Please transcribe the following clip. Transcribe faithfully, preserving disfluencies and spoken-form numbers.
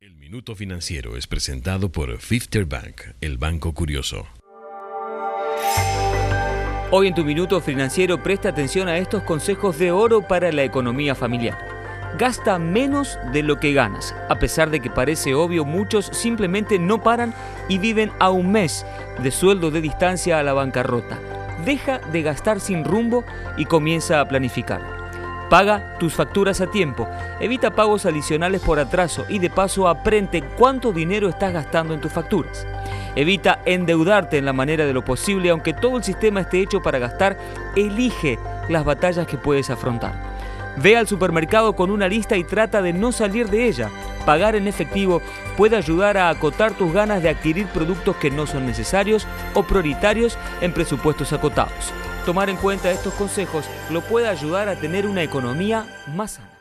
El Minuto Financiero es presentado por Fifth Bank, el banco curioso. Hoy en tu Minuto Financiero presta atención a estos consejos de oro para la economía familiar. Gasta menos de lo que ganas. A pesar de que parece obvio, muchos simplemente no paran y viven a un mes de sueldo de distancia a la bancarrota. Deja de gastar sin rumbo y comienza a planificar. Paga tus facturas a tiempo, evita pagos adicionales por atraso y de paso aprende cuánto dinero estás gastando en tus facturas. Evita endeudarte en la manera de lo posible, aunque todo el sistema esté hecho para gastar, elige las batallas que puedes afrontar. Ve al supermercado con una lista y trata de no salir de ella. Pagar en efectivo puede ayudar a acotar tus ganas de adquirir productos que no son necesarios o prioritarios en presupuestos acotados. Tomar en cuenta estos consejos lo puede ayudar a tener una economía más sana.